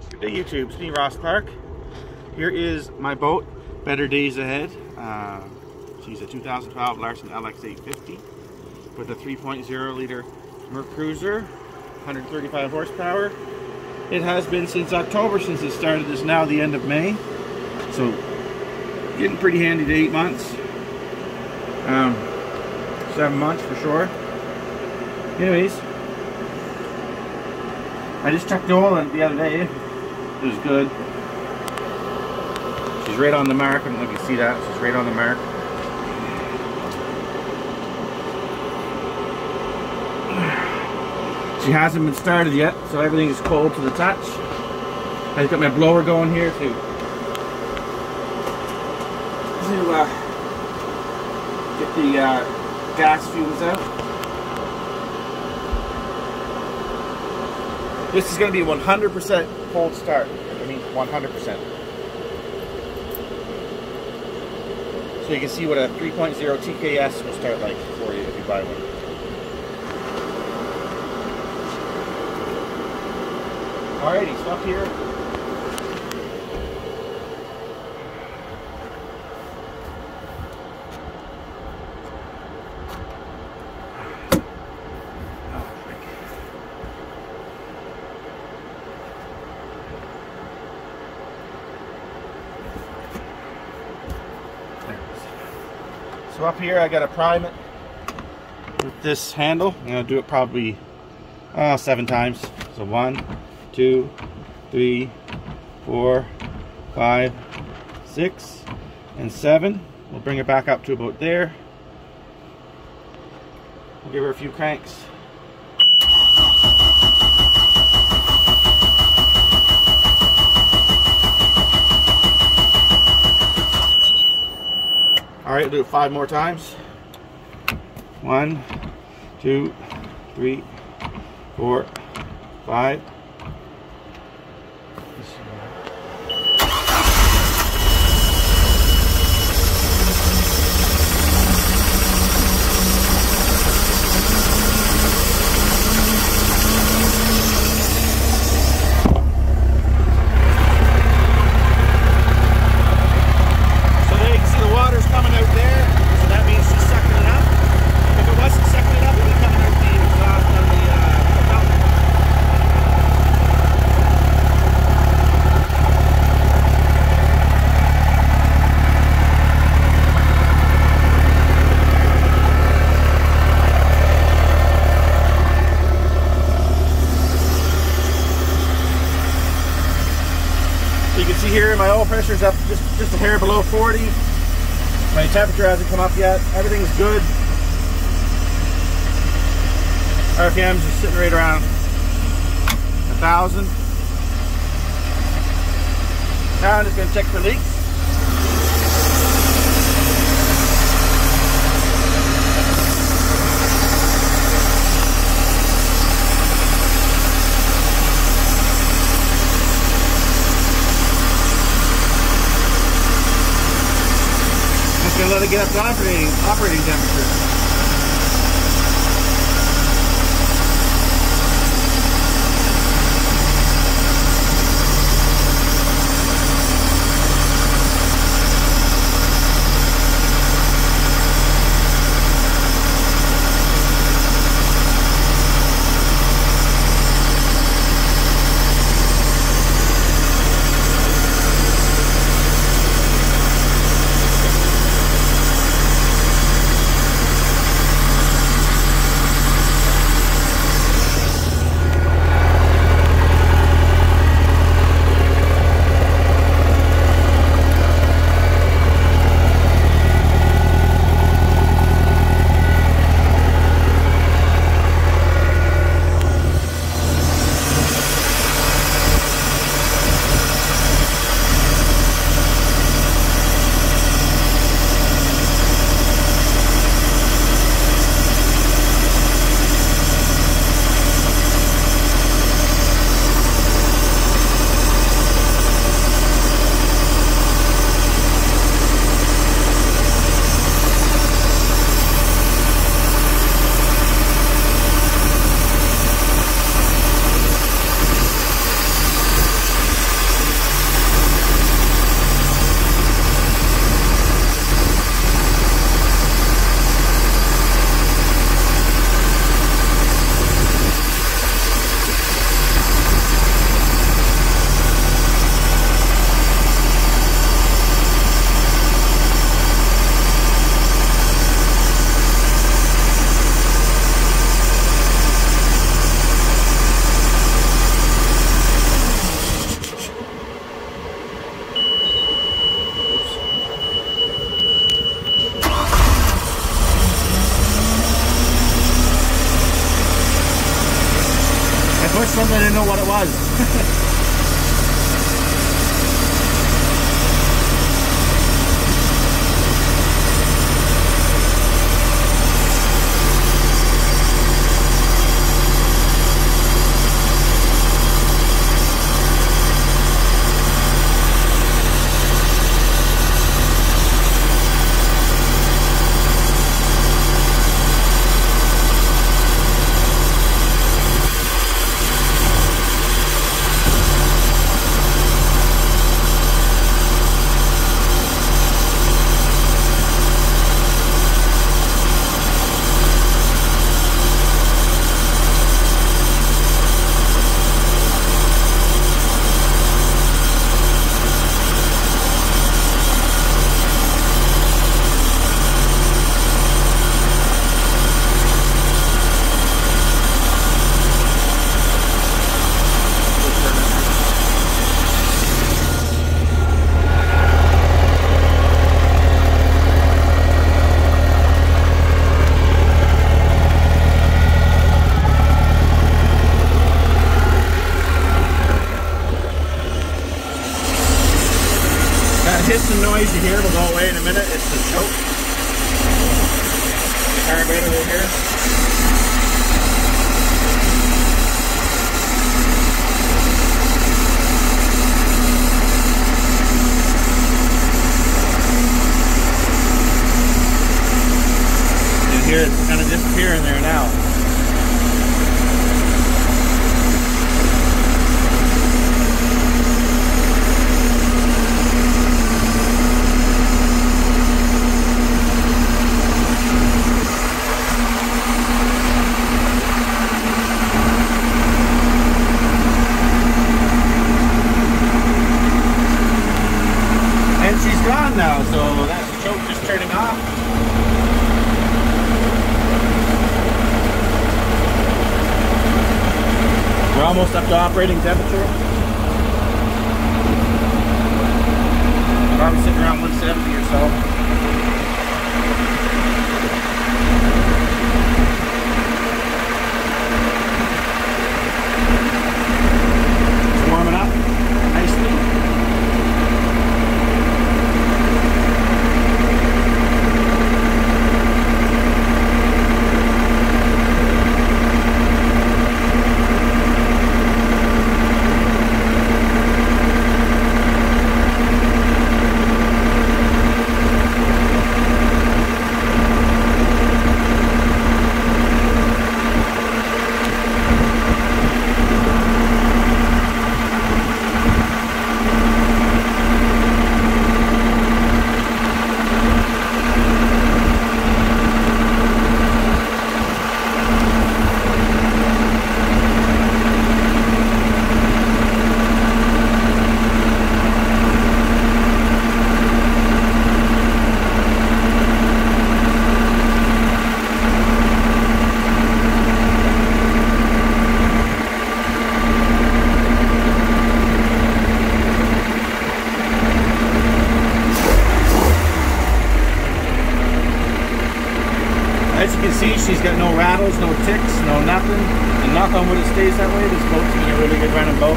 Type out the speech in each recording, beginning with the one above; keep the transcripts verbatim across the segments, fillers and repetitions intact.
Good day YouTube, Steve Ross Clark. Here is my boat, better days ahead. Uh, she's a two thousand twelve Larson L X eight fifty with a three point oh liter Merc Cruiser, one hundred thirty-five horsepower. It has been since October since it started. It's now the end of May, so getting pretty handy to eight months. Um, seven months for sure. Anyways, I just checked the oil in the other day. It was good. She's right on the mark. I don't know if you can see that. She's right on the mark. She hasn't been started yet, so everything is cold to the touch. I've got my blower going here too. To uh, get the uh, gas fumes out. This is going to be one hundred percent cold start. I mean one hundred percent. So you can see what a three point oh T K S will start like for you if you buy one. Alrighty, so up here. So up here I got to prime it with this handle. I'm going to do it probably uh, seven times. So one, two, three, four, five, six, and seven. We'll bring it back up to about there. We'll give her a few cranks. All right, we'll do it five more times. One, two, three, four, five. You can see here my oil pressure is up just, just a hair below forty. My temperature hasn't come up yet. Everything's good. R P M's just sitting right around a thousand. Now I'm just going to check for leaks. Gonna let it get up to operating operating temperature. hiss and noise you hear will go away in a minute. It's the choke. Carburetor right here. You hear it's kind of disappearing there now. She's gone now, so that's the choke just turning off. We're almost up to operating temperature. Probably sitting around one seventy or so. It's warming up nicely. As you can see, she's got no rattles, no ticks, no nothing. And knock on wood, it stays that way. This boat's gonna be a really good running boat.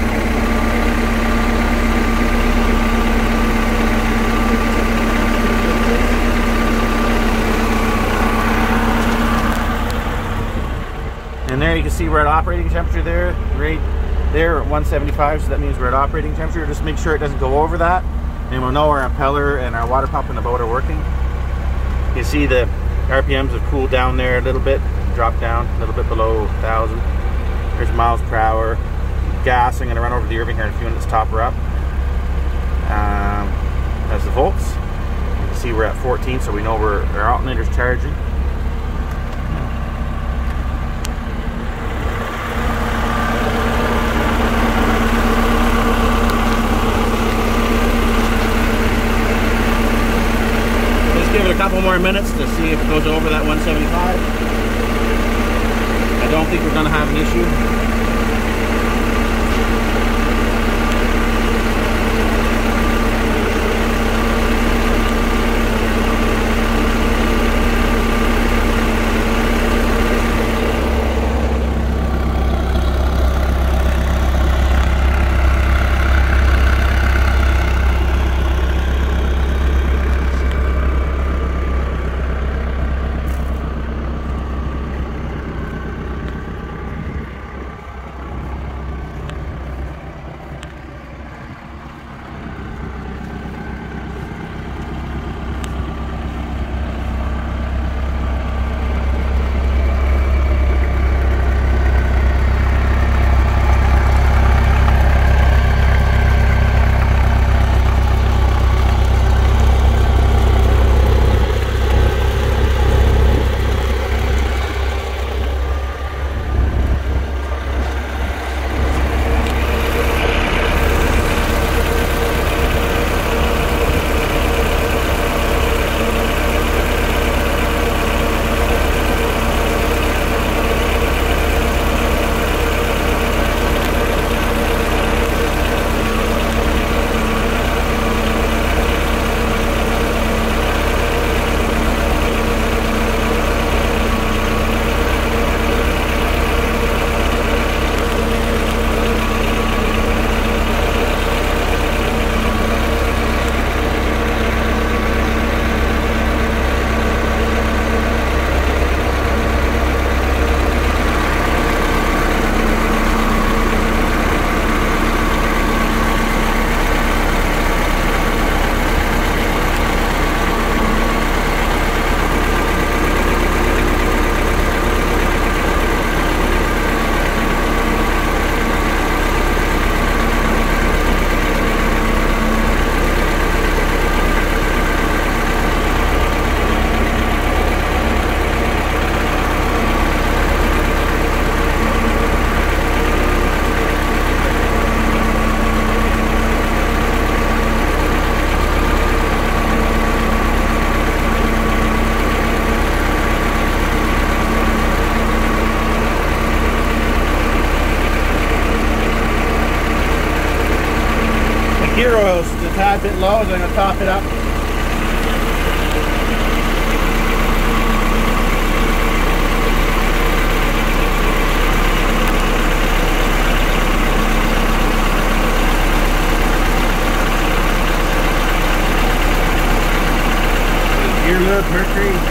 And there you can see we're at operating temperature there, right there at one seventy-five, so that means we're at operating temperature. Just make sure it doesn't go over that, and we'll know our impeller and our water pump in the boat are working. You can see the R P Ms have cooled down there a little bit, dropped down a little bit below one thousand. There's miles per hour. Gas, I'm going to run over the Irving here in a few minutes, top her up. Um, that's the volts. You can see we're at fourteen, so we know we're, our alternator's charging. Give it a couple more minutes to see if it goes over that one seventy-five. I don't think we're going to have an issue. Gear oil's a tad bit low, so I'm going to top it up. Gear lube, mercury.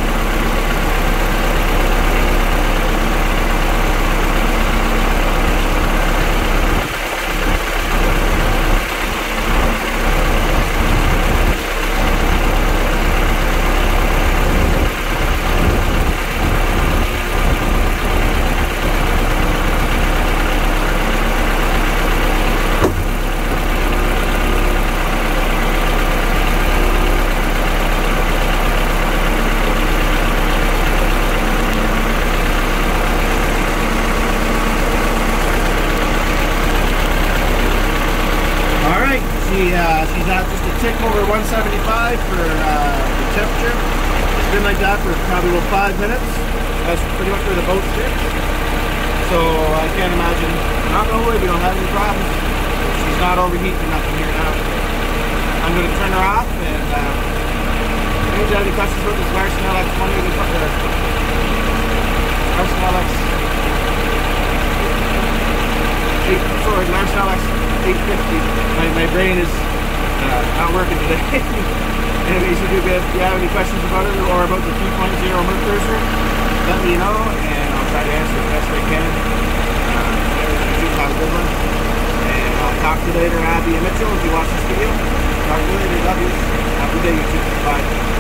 She, uh, she's at just a tick over one seventy-five for uh, the temperature. It's been like that for probably about five minutes. That's pretty much where the boat sits. So I can't imagine, not no way, we don't have any problems. She's not overheating or nothing here now. I'm going to turn her off, and uh, if you have any questions about this Larson L X one, Larson L X eight, sorry, Larson L X eight fifty. My, my brain is uh, not working today. Anyways, if you have any questions about it or about the three point oh Merc Cruiser, let me know and I'll try to answer the best I can. Uh, have a good one. And I'll talk to you later, Abby and Mitchell, if you watch this video. Talk to you later. Love you. Have a good day, YouTube. Bye.